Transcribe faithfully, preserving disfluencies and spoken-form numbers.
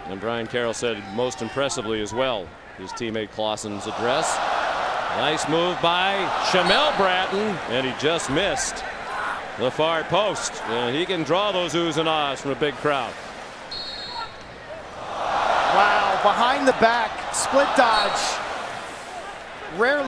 And Brian Carroll said most impressively as well, his teammate Clausen's address. Nice move by Shamel Bratton, and he just missed the far post. And he can draw those oohs and ahs from a big crowd. Wow, behind the back, split dodge. Rarely